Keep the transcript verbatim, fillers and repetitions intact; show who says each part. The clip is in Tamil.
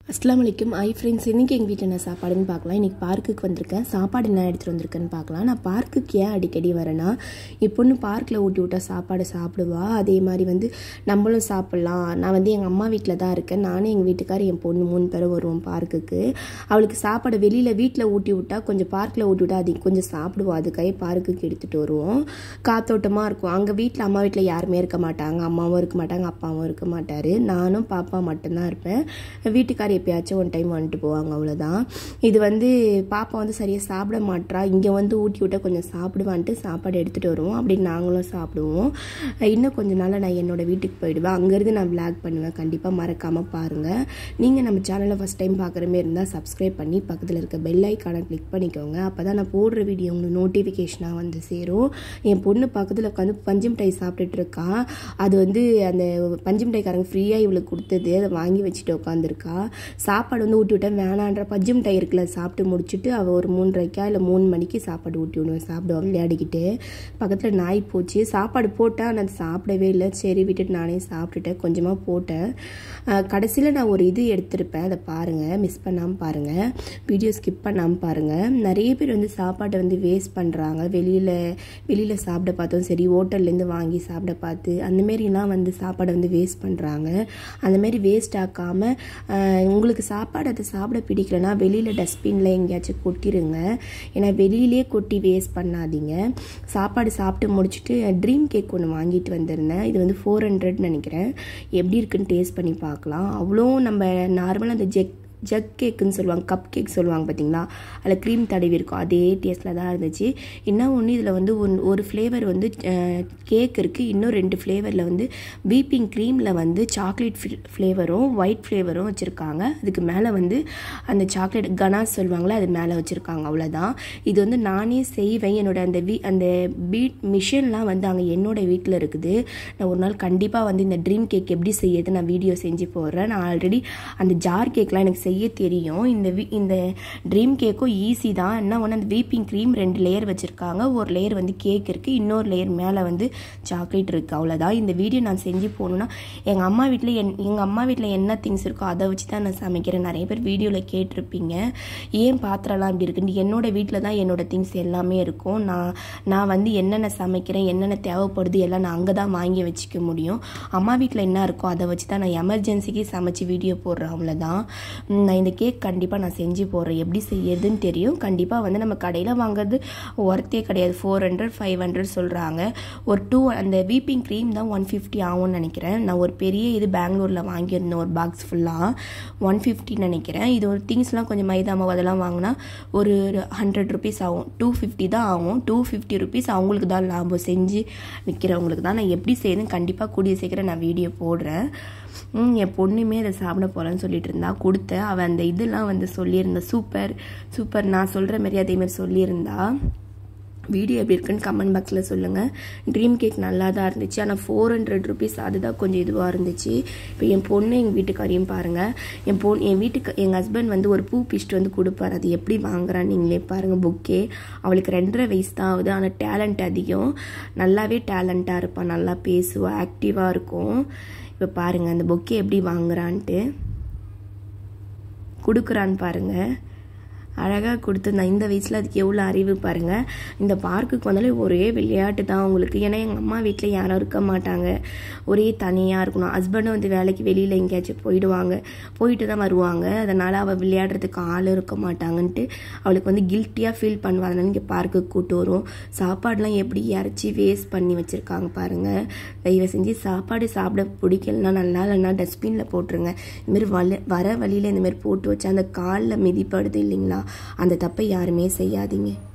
Speaker 1: அஸ்ஸலாமு அலைக்கும். ஐ ஃப்ரெண்ட்ஸ், இன்றைக்கி எங்கள் வீட்டில் என்ன சாப்பாடுன்னு பார்க்கலாம். இன்றைக்கி பார்க்குக்கு வந்திருக்கேன். சாப்பாடு என்ன எடுத்துகிட்டு வந்திருக்கேன்னு பார்க்கலாம். நான் பார்க்குக்கு ஏன் அடிக்கடி வரேன்னா, என் பொண்ணு பார்க்கில் ஊட்டி விட்டால் சாப்பாடு சாப்பிடுவா. அதே மாதிரி வந்து நம்மளும் சாப்பிட்லாம். நான் வந்து எங்கள் அம்மா வீட்டில் தான் இருக்கேன். நானும் எங்கள் வீட்டுக்கார் என் பொண்ணு மூணு பேரும் வருவோம் பார்க்குக்கு. அவளுக்கு சாப்பாடு வெளியில் வீட்டில் ஊட்டி விட்டால் கொஞ்சம் பார்க்கில் ஊட்டி விட்டால் அது கொஞ்சம் சாப்பிடுவோம். அதுக்காக பார்க்குக்கு எடுத்துகிட்டு வருவோம். காத்தோட்டமாக இருக்கும். அங்கே வீட்டில் அம்மா வீட்டில் யாருமே இருக்க மாட்டாங்க. அம்மாவும் இருக்க மாட்டாங்க, அப்பாவும் இருக்க மாட்டார். நானும் பாப்பா மட்டும்தான் இருப்பேன். வீட்டுக்கார் எப்பயாச்சும் ஒன் டைம் வந்துட்டு போவாங்க, அவ்வளோதான். இது வந்து பாப்பா வந்து சரியாக சாப்பிட மாட்டா. இங்கே வந்து ஊட்டி விட்டால் கொஞ்சம் சாப்பிடுவான்ட்டு சாப்பாடு எடுத்துகிட்டு வருவோம். அப்படி நாங்களும் சாப்பிடுவோம். இன்னும் கொஞ்ச நாள் நான் என்னோடய வீட்டுக்கு போயிடுவேன். அங்கேருந்து நான் விளாக் பண்ணுவேன். கண்டிப்பாக மறக்காமல் பாருங்கள். நீங்கள் நம்ம சேனலை ஃபஸ்ட் டைம் பார்க்குற மாதிரி இருந்தால் சப்ஸ்கிரைப் பண்ணி பக்கத்தில் இருக்க பெல் ஐக்கானை கிளிக் பண்ணிக்கோங்க. அப்போ தான் நான் போடுற வீடியோ உங்களுக்கு நோட்டிஃபிகேஷனாக வந்து சேரும். என் பொண்ணு பக்கத்தில் உட்காந்து பஞ்சு மிட்டாய் சாப்பிட்டுட்டு இருக்கா. அது வந்து அந்த பஞ்சு மிட்டாய்க்காரங்க ஃப்ரீயாக இவளுக்கு கொடுத்தது. அதை வாங்கி வச்சுட்டு உட்காந்துருக்கா. சாப்பாடு வந்து ஊட்டி விட்டேன் வேணான்ற பஞ்சு மிட்டாய் இருக்குல்ல, சாப்பிட்டு முடிச்சுட்டு அவள் ஒரு மூன்றரைக்கா இல்லை மூணு மணிக்கு சாப்பாடு ஊட்டி விடுவேன். சாப்பிடுவாள் விளையாடிக்கிட்டு. பக்கத்தில் நாய் போச்சு. சாப்பாடு போட்டேன், ஆனால் அது சாப்பிடவே இல்லை. சரி விட்டுட்டு நானே சாப்பிட்டுட்டேன். கொஞ்சமாக போட்டேன். கடைசியில் நான் ஒரு இது எடுத்திருப்பேன், அதை பாருங்கள். மிஸ் பண்ணாமல் பாருங்கள். வீடியோ ஸ்கிப் பண்ணாமல் பாருங்கள். நிறைய பேர் வந்து சாப்பாட்டை வந்து வேஸ்ட் பண்ணுறாங்க. வெளியில் வெளியில் சாப்பிட பார்த்தோம், சரி ஹோட்டல்லேருந்து வாங்கி சாப்பிட பார்த்து அந்தமாரிலாம் வந்து சாப்பாடை வந்து வேஸ்ட் பண்ணுறாங்க. அந்தமாரி வேஸ்ட் ஆக்காமல் உங்களுக்கு சாப்பாடு அதை சாப்பிட பிடிக்கலன்னா வெளியில் டஸ்ட்பினில் எங்கேயாச்சும் கொட்டிடுங்க. ஏன்னா வெளியிலே கொட்டி வேஸ்ட் பண்ணாதீங்க. சாப்பாடு சாப்பிட்டு முடிச்சுட்டு ட்ரீம் கேக் ஒன்று வாங்கிட்டு வந்திருந்தேன். இது வந்து ஃபோர் ஹண்ட்ரட் நினைக்கிறேன். எப்படி இருக்குன்னு டேஸ்ட் பண்ணி பார்க்கலாம். அவ்வளோ நம்ம நார்மலாக அந்த ஜெக் ஜக் கேக்குன்னு சொல்லுவாங்க, கப் கேக் சொல்லுவாங்க பார்த்தீங்களா, அதில் க்ரீம் தடவி இருக்கும். அதே டேஸ்ட்டில் தான் இருந்துச்சு. இன்னும் ஒன்று இதில் வந்து ஒன் ஒரு ஃப்ளேவர் வந்து கேக் இருக்குது. இன்னும் ரெண்டு ஃப்ளேவரில் வந்து வீப்பிங் க்ரீமில் வந்து சாக்லேட் ஃப்ளேவரும் ஒயிட் ஃப்ளேவரும் வச்சுருக்காங்க. அதுக்கு மேலே வந்து அந்த சாக்லேட் கனாஸ் சொல்லுவாங்களே, அது மேலே வச்சுருக்காங்க. அவ்வளோதான். இது வந்து நானே செய்வேன். என்னோட அந்த வீ அந்த பீட் மிஷின்லாம் வந்து அங்கே என்னோட வீட்டில் இருக்குது. நான் ஒரு நாள் கண்டிப்பாக வந்து இந்த ட்ரீம் கேக் எப்படி செய்யறது நான் வீடியோ செஞ்சு போடுறேன். நான் ஆல்ரெடி அந்த ஜார் கேக்லாம் எனக்கு செய்ய தெரியும். இந்த இந்த ட்ரீம் கேக்கும் ஈஸி தான். என்ன ஒன்று, அந்த வீப்பிங் க்ரீம் ரெண்டு லேயர் வச்சுருக்காங்க. ஒரு லேயர் வந்து கேக் இருக்குது, இன்னொரு லேயர் மேலே வந்து சாக்லேட் இருக்குது. அவ்வளோதான். இந்த வீடியோ நான் செஞ்சு போகணுன்னா எங்கள் அம்மா வீட்டில் என் எங்கள் அம்மா வீட்டில் என்ன திங்ஸ் இருக்கோ அதை வச்சு தான் நான் சமைக்கிறேன். நிறைய பேர் வீடியோவில் கேட்டிருப்பீங்க, ஏன் பாத்திரம்லாம் இப்படி இருக்குன்னு. என்னோடய வீட்டில் தான் என்னோட திங்ஸ் எல்லாமே இருக்கும். நான் நான் வந்து என்னென்ன சமைக்கிறேன், என்னென்ன தேவைப்படுது எல்லாம் நான் அங்கே தான் வாங்கி வச்சுக்க முடியும். அம்மா வீட்டில் என்ன இருக்கோ அதை வச்சு தான் நான் எமர்ஜென்சிக்கு சமைச்சு வீடியோ போடுறேன். அவ்வளோதான். நான் இந்த கேக் கண்டிப்பாக நான் செஞ்சு போடுறேன். எப்படி செய்யறதுன்னு தெரியும். கண்டிப்பாக வந்து நம்ம கடையில் வாங்குறது ஒர்த்தே கிடையாது. ஃபோர் ஹண்ட்ரட் ஃபைவ் ஹண்ட்ரட் சொல்கிறாங்க. ஒரு டூ அந்த வீப்பிங் க்ரீம் தான் ஒன் ஃபிஃப்டி ஆகும்னு நினைக்கிறேன். நான் ஒரு பெரிய இது பெங்களூரில் வாங்கியிருந்தேன், ஒரு பாக்ஸ் ஃபுல்லாக ஒன் ஃபிஃப்டி நினைக்கிறேன். இது ஒரு திங்ஸ்லாம் கொஞ்சம் மைதா மாவு அதெல்லாம் வாங்கினா ஒரு ஹண்ட்ரட் ருபீஸ் ஆகும். டூ ஃபிஃப்டி தான் ஆகும். டூ ஃபிஃப்டி ருபீஸ் அவங்களுக்கு தான் லாபம், செஞ்சு விற்கிறவங்களுக்கு தான். நான் எப்படி செய்யணும்னு கண்டிப்பாக கூடிய சீக்கிரம் நான் வீடியோ போடுறேன். என் பொண்ணுமே அதை சாப்பிட போகிறேன்னு சொல்லிட்டு இருந்தா. கொடுத்தேன். அவள் அந்த இதெல்லாம் வந்து சொல்லியிருந்தா, சூப்பர் சூப்பர் நான் சொல்கிற மாதிரி அதேமாதிரி சொல்லியிருந்தா. வீடியோ எப்படி இருக்குன்னு கமெண்ட் பாக்ஸில் சொல்லுங்கள். ட்ரீம் கேக் நல்லா தான் இருந்துச்சு. ஆனால் ஃபோர் ஹண்ட்ரட் ருபீஸ் அதுதான் கொஞ்சம் இதுவாக இருந்துச்சு. இப்போ என் பொண்ணு எங்கள் வீட்டுக்காரையும் பாருங்கள். என் பொண்ணு என் வீட்டுக்கு எங்கள் ஹஸ்பண்ட் வந்து ஒரு பூ பிச்சுட்டு வந்து கொடுப்பார். அது எப்படி வாங்குறான்னு நீங்களே பாருங்கள். புக்கே அவளுக்கு ரெண்டரை வயசு தான் ஆகுது. ஆனால் டேலண்ட் அதிகம். நல்லாவே டேலண்ட்டாக இருப்பாள். நல்லா பேசுவாள், ஆக்டிவாக இருக்கும். இப்போ பாருங்கள் அந்த பொக்கே எப்படி வாங்குறான்ட்டு கொடுக்குறான்னு பாருங்கள். அழகாக கொடுத்துருந்தேன். இந்த வயசில் அதுக்கு எவ்வளோ அறிவு பாருங்கள். இந்த பார்க்குக்கு வந்தாலே ஒரே விளையாட்டு தான் உங்களுக்கு. ஏன்னா எங்கள் அம்மா வீட்டில் யாரும் இருக்க மாட்டாங்க, ஒரே தனியாக இருக்கணும். ஹஸ்பண்டும் வந்து வேலைக்கு வெளியில் எங்கேயாச்சும் போயிடுவாங்க, போயிட்டு தான் வருவாங்க. அதனால் அவள் விளையாடுறதுக்கு ஆள் இருக்க மாட்டாங்கன்ட்டு அவளுக்கு வந்து கில்ட்டியாக ஃபீல் பண்ணுவாங்க. அதனால இங்கே பார்க்குக்கு கூட்டு வரும். சாப்பாடெலாம் எப்படி இறச்சி வேஸ்ட் பண்ணி வச்சுருக்காங்க பாருங்கள். தயவு செஞ்சு சாப்பாடு சாப்பிட பிடிக்கலன்னா நல்லா இல்லைன்னா டஸ்ட்பினில் போட்டுருங்க. இதுமாரி வல வர வழியில் இந்தமாரி போட்டு வச்சு அந்த காலில் மிதிப்படுது இல்லைங்களா, அந்த தப்பை யாருமே செய்யாதீங்க.